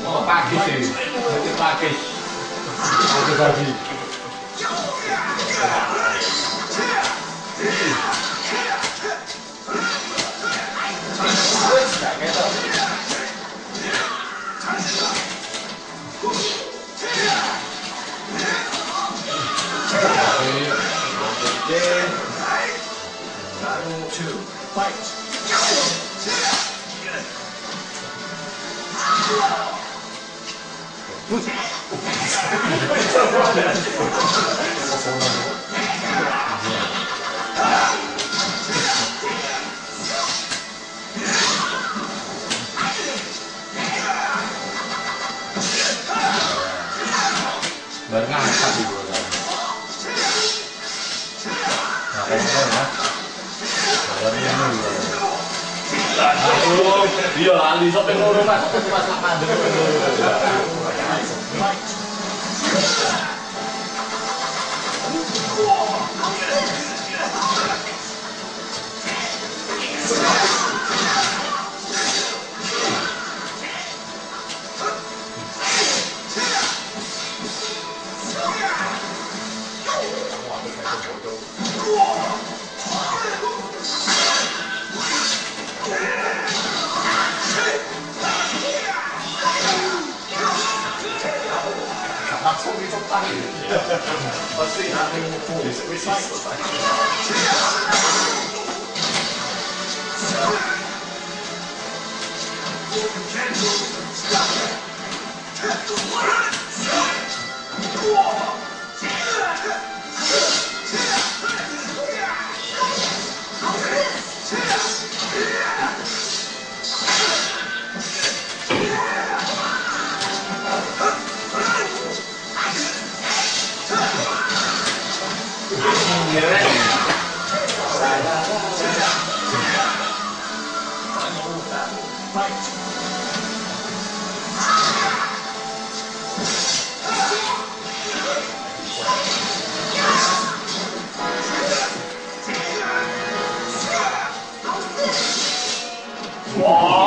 Oh, pagi sih. Nanti pagi. Pagi. Battle 2. Fight! Baru ngangkat di bawah. Nah, ya. Bawarnya dulu. Aduh, dia lali sampai loro Mas. Mas tak mandek loro. Pasti having the force, which Wow.